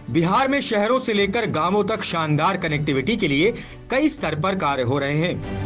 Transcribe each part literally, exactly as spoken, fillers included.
बिहार में शहरों से लेकर गांवों तक शानदार कनेक्टिविटी के लिए कई स्तर पर कार्य हो रहे हैं।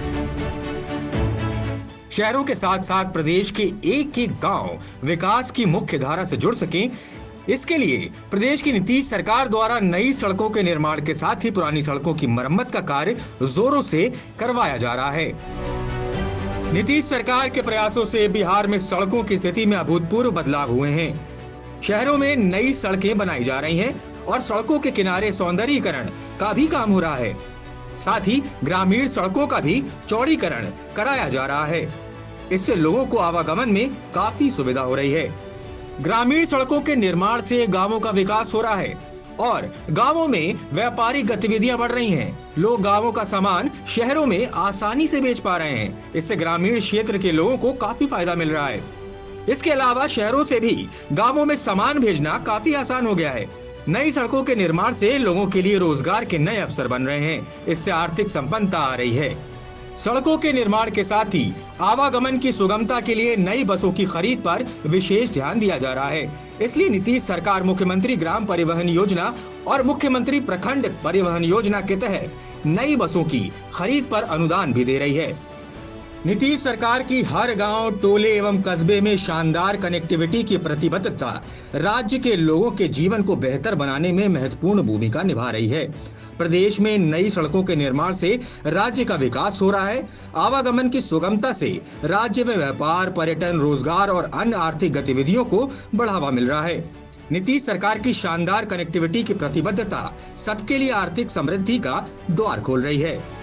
शहरों के साथ साथ प्रदेश के एक एक गांव विकास की मुख्य धारा से जुड़ सकें, इसके लिए प्रदेश की नीतीश सरकार द्वारा नई सड़कों के निर्माण के साथ ही पुरानी सड़कों की मरम्मत का कार्य जोरों से करवाया जा रहा है। नीतीश सरकार के प्रयासों से बिहार में सड़कों की स्थिति में अभूतपूर्व बदलाव हुए हैं। शहरों में नई सड़कें बनाई जा रही हैं और सड़कों के किनारे सौंदर्यीकरण का भी काम हो रहा है। साथ ही ग्रामीण सड़कों का भी चौड़ीकरण कराया जा रहा है। इससे लोगों को आवागमन में काफी सुविधा हो रही है। ग्रामीण सड़कों के निर्माण से गांवों का विकास हो रहा है और गांवों में व्यापारिक गतिविधियां बढ़ रही हैं। लोग गांवों का सामान शहरों में आसानी से बेच पा रहे हैं। इससे ग्रामीण क्षेत्र के लोगों को काफी फायदा मिल रहा है। इसके अलावा शहरों से भी गांवों में सामान भेजना काफी आसान हो गया है। नई सड़कों के निर्माण से लोगों के लिए रोजगार के नए अवसर बन रहे हैं। इससे आर्थिक संपन्नता आ रही है। सड़कों के निर्माण के साथ ही आवागमन की सुगमता के लिए नई बसों की खरीद पर विशेष ध्यान दिया जा रहा है। इसलिए नीतीश सरकार मुख्यमंत्री ग्राम परिवहन योजना और मुख्यमंत्री प्रखंड परिवहन योजना के तहत नई बसों की खरीद पर अनुदान भी दे रही है। नीतीश सरकार की हर गांव, टोले एवं कस्बे में शानदार कनेक्टिविटी की प्रतिबद्धता राज्य के लोगों के जीवन को बेहतर बनाने में महत्वपूर्ण भूमिका निभा रही है। प्रदेश में नई सड़कों के निर्माण से राज्य का विकास हो रहा है। आवागमन की सुगमता से राज्य में व्यापार, पर्यटन, रोजगार और अन्य आर्थिक गतिविधियों को बढ़ावा मिल रहा है। नीतीश सरकार की शानदार कनेक्टिविटी की प्रतिबद्धता सबके लिए आर्थिक समृद्धि का द्वार खोल रही है।